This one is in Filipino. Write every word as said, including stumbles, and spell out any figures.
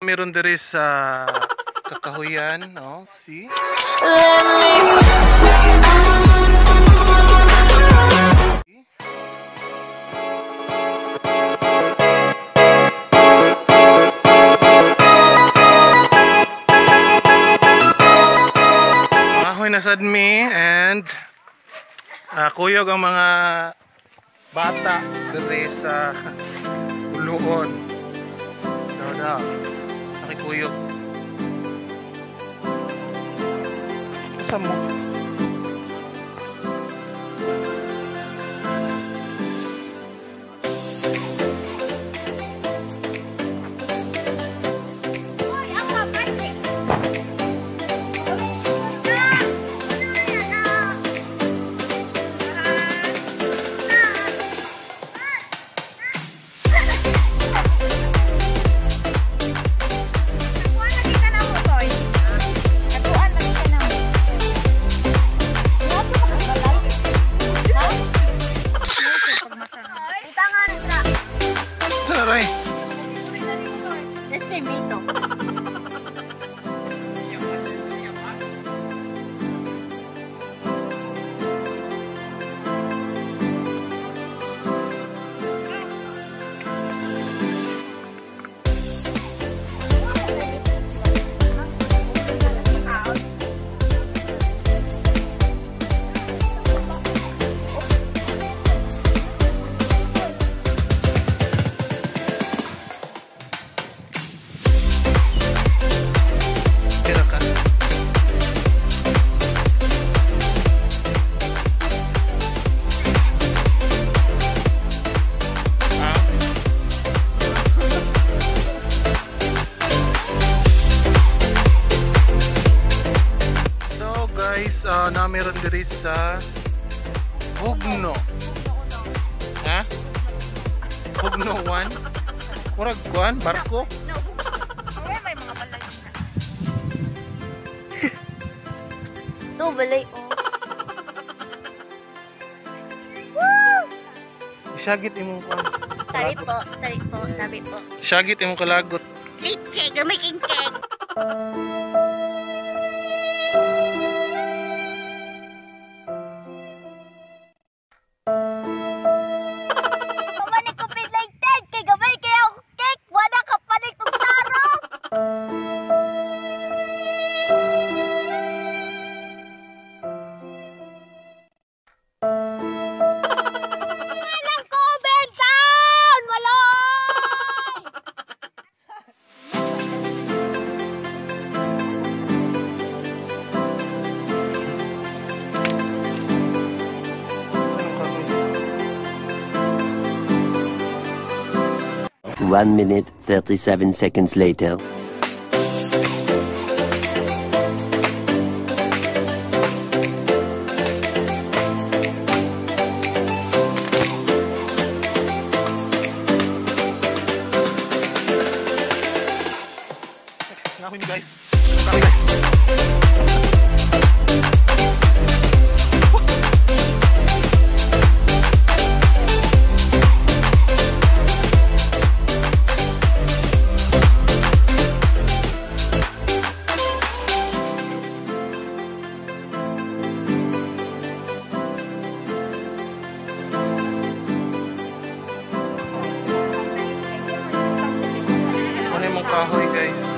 Meron diri sa kakahuyan, no? See? Kahoy na sad mi and uh, kuyog ang mga bata diri sa uluon. Daw daw. Nakikuyog. Tama. Uh, na meron diri sa Bugno. Ha? Bugno one? Murag kuan barko? No. Ay may mga balay. No balay oh. Woo! Isagit imong kuan. Tabi po, tabi po, tabi po. Isagit imong kalagot. Litche, gamay king keg. One minute, thirty-seven seconds later. Nahuli guys. Sorry guys. Kahoy guys.